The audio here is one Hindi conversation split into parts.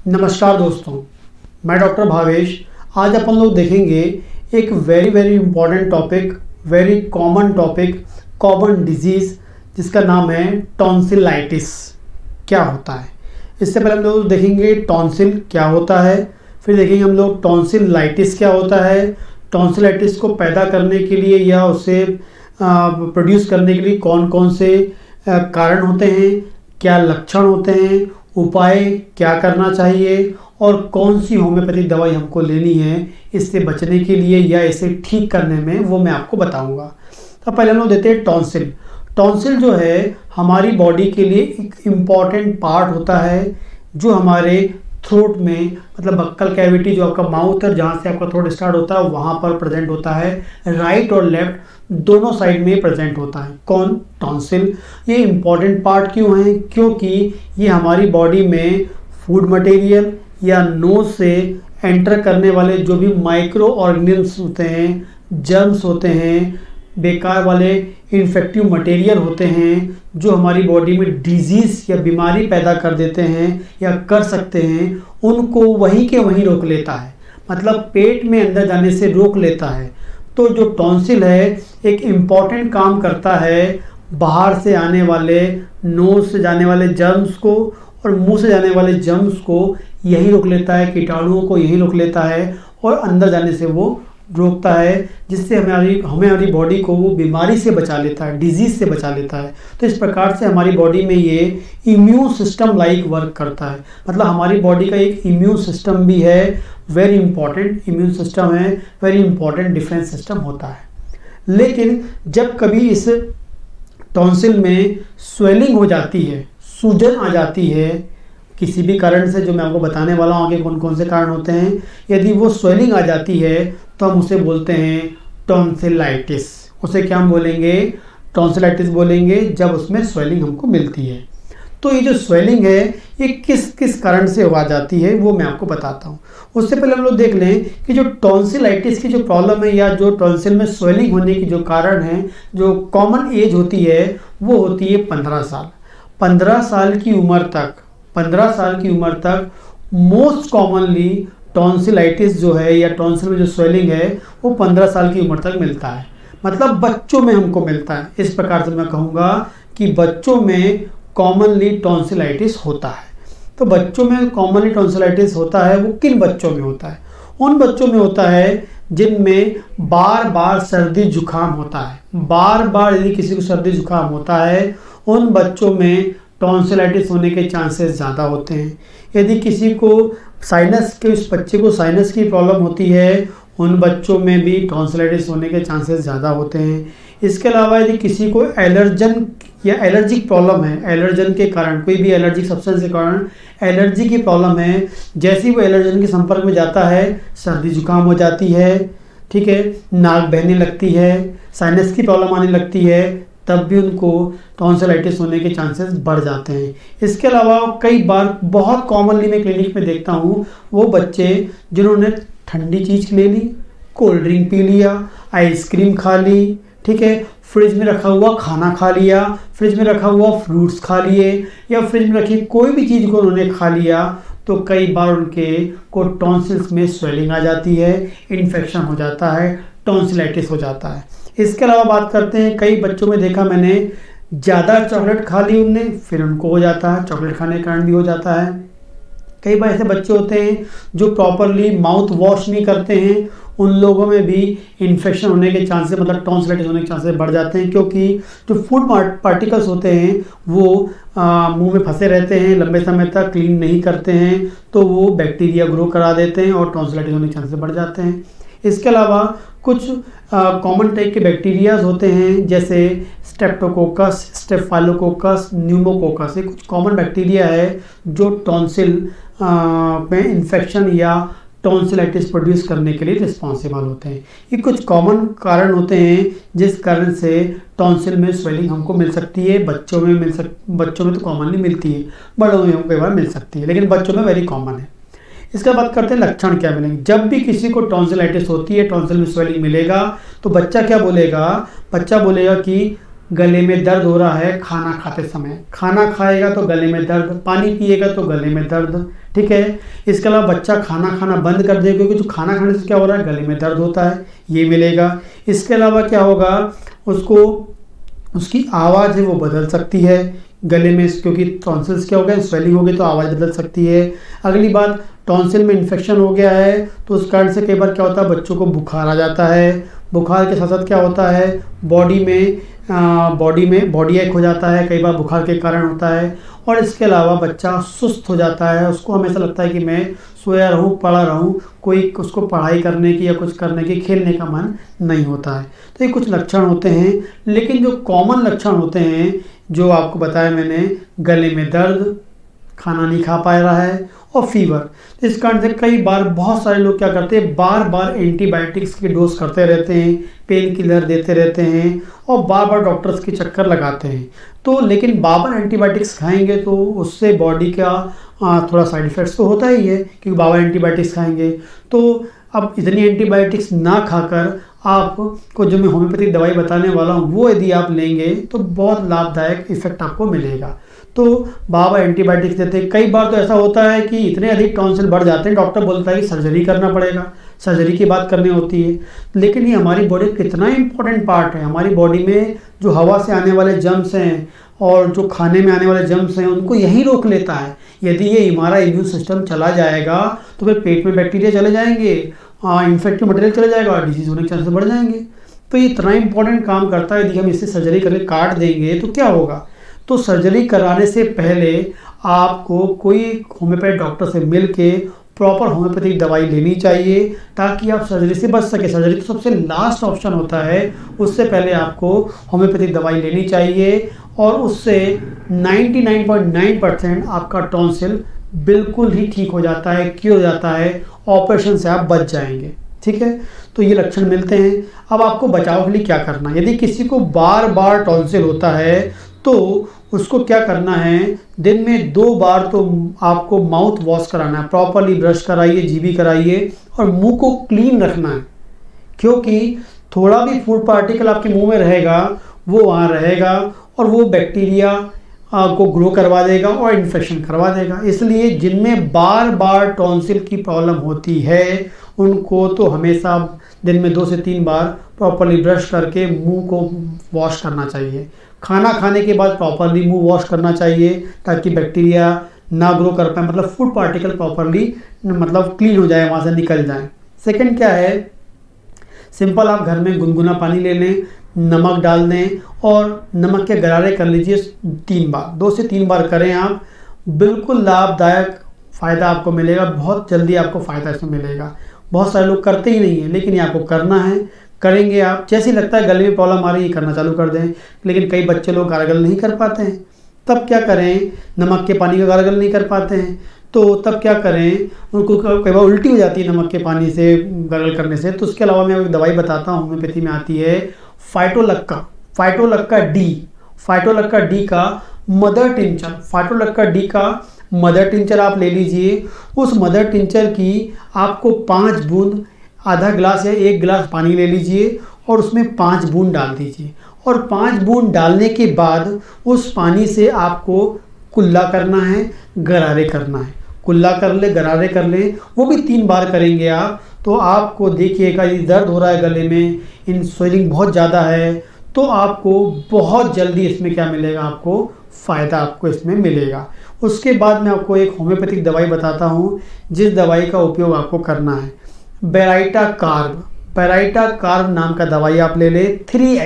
नमस्कार दोस्तों, मैं डॉक्टर भावेश। आज अपन लोग देखेंगे एक very important topic, very common topic, common disease जिसका नाम है टॉन्सिलाइटिस। क्या होता है? इससे पहले हम लोग देखेंगे टॉन्सिल क्या होता है, फिर देखेंगे हम लोग टॉन्सिलाइटिस क्या होता है, टॉन्सिलाइटिस को पैदा करने के लिए या उसे प्रोड्यूस करने के लिए कौन कौन से कारण होते हैं, क्या लक्षण होते हैं, उपाय क्या करना चाहिए और कौन सी होम्योपैथिक दवाई हमको लेनी है इससे बचने के लिए या इसे ठीक करने में, वो मैं आपको बताऊंगा। तो पहले हम लोग देते हैं टॉन्सिल। टॉन्सिल जो है हमारी बॉडी के लिए एक इम्पॉर्टेंट पार्ट होता है जो हमारे थ्रोट में, मतलब बक्कल कैविटी जो आपका माउथ है, जहाँ से आपका थ्रोट स्टार्ट होता है वहाँ पर प्रेजेंट होता है। राइट और लेफ्ट दोनों साइड में प्रेजेंट होता है। कौन? टॉन्सिल। ये इम्पॉर्टेंट पार्ट क्यों है? क्योंकि ये हमारी बॉडी में फूड मटेरियल या नोज से एंटर करने वाले जो भी माइक्रो ऑर्गेनिज्म्स होते हैं, जर्म्स होते हैं, बेकार वाले इन्फेक्टिव मटेरियल होते हैं जो हमारी बॉडी में डिजीज़ या बीमारी पैदा कर देते हैं या कर सकते हैं, उनको वहीं के वहीं रोक लेता है। मतलब पेट में अंदर जाने से रोक लेता है। तो जो टॉन्सिल है एक इम्पॉर्टेंट काम करता है, बाहर से आने वाले, नोज से जाने वाले जर्म्स को और मुंह से जाने वाले जर्म्स को यही रोक लेता है, कीटाणुओं को यही रोक लेता है और अंदर जाने से वो रोकता है, जिससे हमारी बॉडी को वो बीमारी से बचा लेता है, डिजीज़ से बचा लेता है। तो इस प्रकार से हमारी बॉडी में ये इम्यून सिस्टम लाइक वर्क करता है। मतलब हमारी बॉडी का एक इम्यून सिस्टम भी है, वेरी इंपॉर्टेंट इम्यून सिस्टम है, वेरी इंपॉर्टेंट डिफेंस सिस्टम होता है। लेकिन जब कभी इस टॉन्सिल में स्वेलिंग हो जाती है, सूजन आ जाती है किसी भी कारण से, जो मैं आपको बताने वाला हूँ आगे कौन कौन से कारण होते हैं, यदि वो स्वेलिंग आ जाती है तो हम उसे बोलते हैं टॉन्सिलाइटिस। उसे क्या हम बोलेंगे? टॉन्सिलाइटिस बोलेंगे जब उसमें स्वेलिंग हमको मिलती है। तो ये जो स्वेलिंग है ये किस किस कारण से हो जाती है वो मैं आपको बताता हूँ। उससे पहले हम लोग देख लें कि जो टॉन्सिलाइटिस की जो प्रॉब्लम है या जो टॉन्सिल में स्वेलिंग होने की जो कारण है, जो कॉमन एज होती है वो होती है 15 साल। 15 साल की उम्र तक, 15 साल की उम्र तक मोस्ट कॉमनली टॉन्सिलाइटिस जो है या टॉन्सिल में जो स्वेलिंग है वो 15 साल की उम्र तक मिलता है। मतलब बच्चों में हमको मिलता है। इस प्रकार से मैं कहूँगा कि बच्चों में कॉमनली टॉन्सिलाइटिस होता है। तो बच्चों में कॉमनली टॉन्सिलाइटिस होता है, वो किन बच्चों में होता है? उन बच्चों में होता है जिनमें बार बार सर्दी जुकाम होता है। बार बार यदि किसी को सर्दी जुकाम होता है, उन बच्चों में टॉन्सिलाइटिस होने के चांसेस ज़्यादा होते हैं। यदि किसी को साइनस के, उस बच्चे को साइनस की प्रॉब्लम होती है, उन बच्चों में भी टॉन्सिलाइटिस होने के चांसेस ज़्यादा होते हैं। इसके अलावा यदि किसी को एलर्जन या एलर्जिक प्रॉब्लम है, एलर्जन के कारण, कोई भी एलर्जिक सब्सटेंस के कारण एलर्जी की प्रॉब्लम है, जैसे ही वो एलर्जन के संपर्क में जाता है सर्दी जुकाम हो जाती है, ठीक है, नाक बहने लगती है, साइनस की प्रॉब्लम आने लगती है, तब भी उनको टॉन्सिलाइटिस होने के चांसेस बढ़ जाते हैं। इसके अलावा कई बार बहुत कॉमनली मैं क्लिनिक में देखता हूँ वो बच्चे जिन्होंने ठंडी चीज़ ले ली, कोल्ड ड्रिंक पी लिया, आइसक्रीम खा ली, ठीक है, फ्रिज में रखा हुआ खाना खा लिया, फ्रिज में रखा हुआ फ्रूट्स खा लिए या फ्रिज में रखी कोई भी चीज़ को उन्होंने खा लिया, तो कई बार उनके को टॉन्सिल्स में स्वेलिंग आ जाती है, इन्फेक्शन हो जाता है, टॉन्सिलाइटिस हो जाता है। इसके अलावा बात करते हैं, कई बच्चों में देखा मैंने ज़्यादा चॉकलेट खा ली उनने, फिर उनको हो जाता है, चॉकलेट खाने के कारण भी हो जाता है। कई बार ऐसे बच्चे होते हैं जो प्रॉपरली माउथ वॉश नहीं करते हैं, उन लोगों में भी इन्फेक्शन होने के चांसेस, मतलब टॉन्सिलाइटिस होने के चांसेस बढ़ जाते हैं, क्योंकि जो फूड पार्टिकल्स होते हैं वो मुंह में फंसे रहते हैं, लंबे समय तक क्लीन नहीं करते हैं, तो वो बैक्टीरिया ग्रो करा देते हैं और टॉन्सिलाइटिस होने के चांसेस बढ़ जाते हैं। इसके अलावा कुछ कॉमन टाइप के बैक्टीरियाज होते हैं जैसे स्ट्रेप्टोकोकस, स्टेफाइलोकोकस, न्यूमोकोकस। ये कुछ कॉमन बैक्टीरिया है जो टॉन्सिल में इन्फेक्शन या टॉन्सिलाइटिस प्रोड्यूस करने के लिए रिस्पॉन्सिबल होते हैं। ये कुछ कॉमन कारण होते हैं जिस कारण से टॉन्सिल में स्वेलिंग हमको मिल सकती है। बच्चों में तो कॉमनली मिलती है, बड़ों में कई बार मिल सकती है, लेकिन बच्चों में वेरी कॉमन है। इसका बात करते हैं लक्षण क्या मिलेंगे। जब भी किसी को टॉन्सिलाइटिस होती है, टॉन्सिल में स्वेलिंग मिलेगा, तो बच्चा क्या बोलेगा? बच्चा बोलेगा कि गले में दर्द हो रहा है खाना खाते समय, खाना खाएगा तो गले में दर्द, पानी पिएगा तो गले में दर्द, ठीक है। इसके अलावा बच्चा खाना खाना बंद कर देगा क्योंकि जो खाना खाने से क्या हो रहा है, गले में दर्द होता है, ये मिलेगा। इसके अलावा क्या होगा, उसको उसकी आवाज़ है वो बदल सकती है गले में, क्योंकि टॉन्सिल्स क्या हो गया, स्वेलिंग हो गई तो आवाज़ बदल सकती है। अगली बात, टॉन्सिल में इन्फेक्शन हो गया है तो उस कारण से कई बार क्या होता है, बच्चों को बुखार आ जाता है। बुखार के साथ साथ क्या होता है, बॉडी में बॉडी एक हो जाता है, कई बार बुखार के कारण होता है। और इसके अलावा बच्चा सुस्त हो जाता है, उसको हमेशा लगता है कि मैं सोया रहूं, पड़ा रहूं, कोई उसको पढ़ाई करने की या कुछ करने की, खेलने का मन नहीं होता है। तो ये कुछ लक्षण होते हैं। लेकिन जो कॉमन लक्षण होते हैं जो आपको बताया मैंने, गले में दर्द, खाना नहीं खा पा रहा है और फीवर। इस कारण से कई बार बहुत सारे लोग क्या करते हैं, बार बार एंटीबायोटिक्स की डोज करते रहते हैं, पेन किलर देते रहते हैं और बार बार डॉक्टर्स के चक्कर लगाते हैं। तो लेकिन बार बार एंटीबायोटिक्स खाएंगे तो उससे बॉडी का थोड़ा साइड इफ़ेक्ट्स तो होता ही है, क्योंकि बार बार एंटीबायोटिक्स खाएंगे। तो अब इतनी एंटीबायोटिक्स ना खाकर आपको जो मैं होम्योपैथिक दवाई बताने वाला हूँ वो यदि आप लेंगे तो बहुत लाभदायक इफेक्ट आपको मिलेगा। तो बाबा एंटीबायोटिक्स देते हैं। कई बार तो ऐसा होता है कि इतने अधिक टॉन्सिल बढ़ जाते हैं, डॉक्टर बोलता है कि सर्जरी करना पड़ेगा, सर्जरी की बात करनी होती है। लेकिन ये हमारी बॉडी कितना इंपॉर्टेंट पार्ट है। हमारी बॉडी में जो हवा से आने वाले जर्म्स हैं और जो खाने में आने वाले जर्म्स हैं उनको यही रोक लेता है। यदि ये हमारा इम्यून सिस्टम चला जाएगा तो फिर पेट में बैक्टीरिया चले जाएंगे, इन्फेक्टिव मटेरियल चले जाएगा और डिजीज होने के चांसेस बढ़ जाएंगे। तो ये इतना इंपॉर्टेंट काम करता है। यदि हम इससे सर्जरी करके काट देंगे तो क्या होगा। तो सर्जरी कराने से पहले आपको कोई होम्योपैथ डॉक्टर से मिल के प्रॉपर होम्योपैथिक दवाई लेनी चाहिए ताकि आप सर्जरी से बच सके। सर्जरी तो सबसे लास्ट ऑप्शन होता है, उससे पहले आपको होम्योपैथिक दवाई लेनी चाहिए और उससे 99.9% आपका टॉन्सिल बिल्कुल ही ठीक हो जाता है, क्योर हो जाता है, ऑपरेशन से आप बच जाएंगे। ठीक है, तो ये लक्षण मिलते हैं। अब आपको बचाव के लिए क्या करना है। यदि किसी को बार बार टॉन्सिल होता है तो उसको क्या करना है, दिन में 2 बार तो आपको माउथ वॉश कराना है, प्रॉपरली ब्रश कराइए, जीभी कराइए और मुंह को क्लीन रखना है। क्योंकि थोड़ा भी फूड पार्टिकल आपके मुंह में रहेगा वो वहाँ रहेगा और वो बैक्टीरिया को ग्रो करवा देगा और इन्फेक्शन करवा देगा। इसलिए जिनमें बार बार टॉन्सिल की प्रॉब्लम होती है उनको तो हमेशा दिन में 2 से 3 बार प्रॉपरली ब्रश करके मुंह को वॉश करना चाहिए। खाना खाने के बाद प्रॉपरली मुंह वॉश करना चाहिए ताकि बैक्टीरिया ना ग्रो कर पाए, मतलब फूड पार्टिकल प्रॉपरली मतलब क्लीन हो जाए, वहाँ से निकल जाए। सेकंड क्या है, सिंपल आप घर में गुनगुना पानी ले लें, नमक डाल दें और नमक के गरारे कर लीजिए 3 बार, 2 से 3 बार करें आप, बिल्कुल लाभदायक फ़ायदा आपको मिलेगा। बहुत जल्दी आपको फ़ायदा इसमें मिलेगा। बहुत सारे लोग करते ही नहीं हैं, लेकिन ये आपको करना है। करेंगे आप, जैसे ही लगता है गले में प्रॉब्लम आ रही है करना चालू कर दें। लेकिन कई बच्चे लोग गार्गल नहीं कर पाते हैं, तब क्या करें, नमक के पानी का गार्गल नहीं कर पाते हैं तो तब क्या करें, उनको कई बार उल्टी हो जाती है नमक के पानी से गार्गल करने से। तो उसके अलावा मैं एक दवाई बताता हूँ, होम्योपैथी में आती है फाइटोलक्का डी का मदर टिंचर। फाइटोलक्का डी का मदर टिंचर आप ले लीजिए। उस मदर टिंचर की आपको 5 बूंद, आधा गिलास या 1 गिलास पानी ले लीजिए और उसमें 5 बूंद डाल दीजिए। और 5 बूंद डालने के बाद उस पानी से आपको कुल्ला करना है, गरारे करना है। कुल्ला कर ले, गरारे कर ले, वो भी 3 बार करेंगे आप। तो आपको देखिएगा यदि दर्द हो रहा है गले में, इन स्वेलिंग बहुत ज़्यादा है, तो आपको बहुत जल्दी इसमें क्या मिलेगा, आपको फ़ायदा आपको इसमें मिलेगा। उसके बाद मैं आपको एक होम्योपैथिक दवाई बताता हूँ जिस दवाई का उपयोग आपको करना है, बेराइटा कार्ब नाम का दवाई आप ले ले।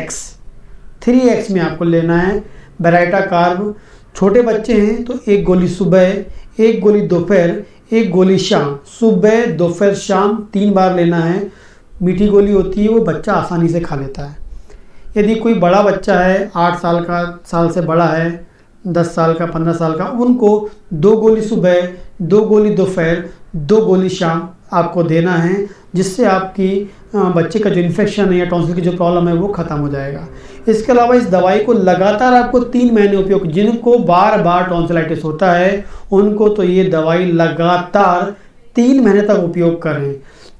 3x में आपको लेना है बेराइटा कार्ब। छोटे बच्चे हैं तो 1 गोली सुबह, 1 गोली दोपहर, 1 गोली शाम, सुबह दोपहर शाम 3 बार लेना है। मीठी गोली होती है, वो बच्चा आसानी से खा लेता है। यदि कोई बड़ा बच्चा है, 8 साल से बड़ा है, 10 साल का, 15 साल का, उनको 2 गोली सुबह, 2 गोली दोपहर, 2 गोली शाम आपको देना है, जिससे आपकी बच्चे का जो इन्फेक्शन है या टॉन्सिल की जो प्रॉब्लम है वो ख़त्म हो जाएगा। इसके अलावा इस दवाई को लगातार आपको 3 महीने उपयोग, जिनको बार बार टॉन्सिलाइटिस होता है उनको तो ये दवाई लगातार 3 महीने तक उपयोग करें।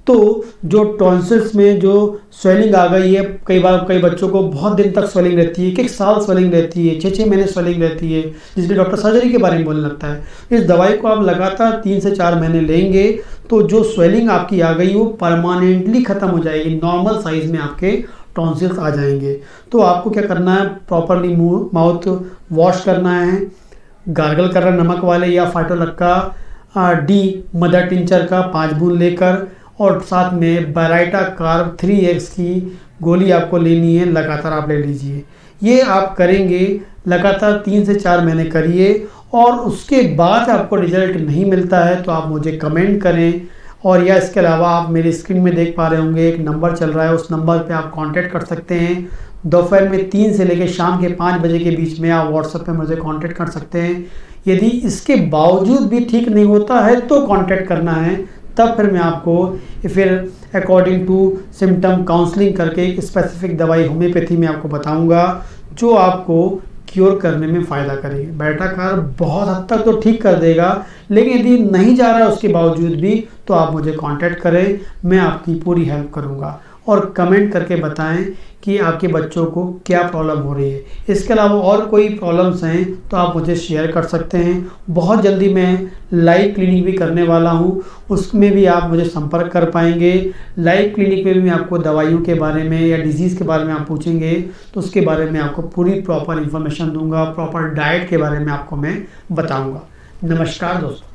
तो जो टॉन्सिल्स में जो स्वेलिंग आ गई है, कई बच्चों को बहुत दिन तक स्वेलिंग रहती है, 1 साल स्वेलिंग रहती है, 6 महीने स्वेलिंग रहती है, जिसके डॉक्टर सर्जरी के बारे में बोलने लगता है। इस दवाई को आप लगातार 3 से 4 महीने लेंगे तो जो स्वेलिंग आपकी आ गई वो परमानेंटली ख़त्म हो जाएगी, नॉर्मल साइज़ में आपके टॉन्सिल्स आ जाएंगे। तो आपको क्या करना है, प्रॉपरली माउथ वॉश करना है, गार्गल कर रहा है नमक वाले या फाइटोलक्का डी मदर टिंचर का 5 बूंद लेकर, और साथ में बेराइटा कार्ब 3x की गोली आपको लेनी है, लगातार आप ले लीजिए। ये आप करेंगे लगातार 3 से 4 महीने करिए, और उसके बाद आपको रिजल्ट नहीं मिलता है तो आप मुझे कमेंट करें। और या इसके अलावा आप मेरी स्क्रीन में देख पा रहे होंगे एक नंबर चल रहा है, उस नंबर पे आप कांटेक्ट कर सकते हैं। दोपहर में 3 से लेकर शाम के 5 बजे के बीच में आप व्हाट्सएप पे मुझे कांटेक्ट कर सकते हैं। यदि इसके बावजूद भी ठीक नहीं होता है तो कांटेक्ट करना है, तब फिर मैं आपको फिर अकॉर्डिंग टू सिम्टम काउंसलिंग करके एक स्पेसिफिक दवाई होम्योपैथी में आपको बताऊंगा जो आपको क्योर करने में फ़ायदा करेगी। बेटा कार्ब बहुत हद तक तो ठीक कर देगा, लेकिन यदि नहीं जा रहा है उसके बावजूद भी तो आप मुझे कांटेक्ट करें, मैं आपकी पूरी हेल्प करूंगा। और कमेंट करके बताएं कि आपके बच्चों को क्या प्रॉब्लम हो रही है। इसके अलावा और कोई प्रॉब्लम्स हैं तो आप मुझे शेयर कर सकते हैं। बहुत जल्दी मैं लाइव क्लिनिक भी करने वाला हूं, उसमें भी आप मुझे संपर्क कर पाएंगे। लाइव क्लिनिक में भी मैं आपको दवाइयों के बारे में या डिजीज़ के बारे में आप पूछेंगे तो उसके बारे में आपको पूरी प्रॉपर इन्फॉर्मेशन दूंगा, प्रॉपर डाइट के बारे में आपको मैं बताऊँगा। नमस्कार दोस्तों।